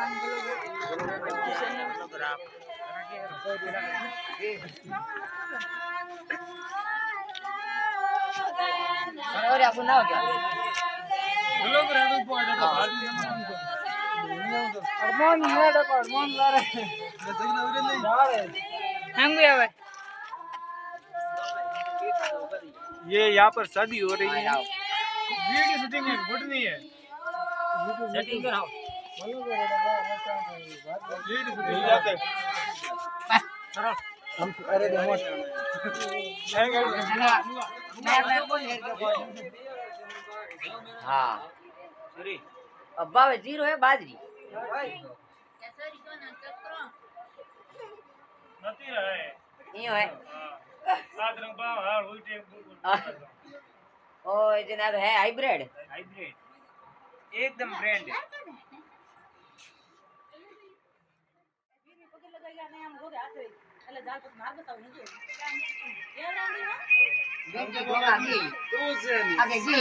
और आपको ना हो क्या अरमान है डका अरमान ला रहे हम गया भाई ये यहाँ पर शादी हो रही है वीडियो शूटिंग है फोटो नहीं है सेटिंग कराओ हम अरे देखो हाँ अब्बा वे जीरो है बाजरी यो है ओ जनाब है हाइब्रिड एकदम ब्रांड आगे की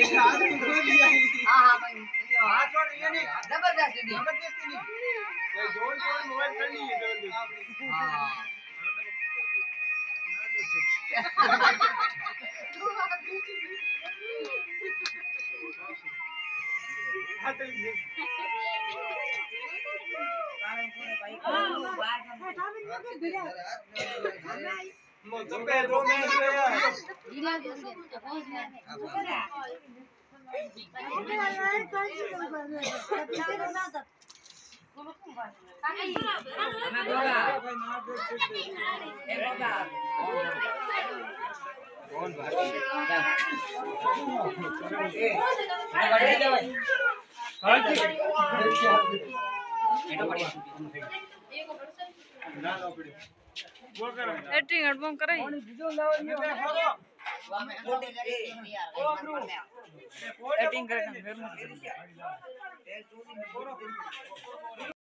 हाँ भाई जबरदस्ती मोबाइल करनी है एडिटिंग एल्बम कराई एडिटिंग करके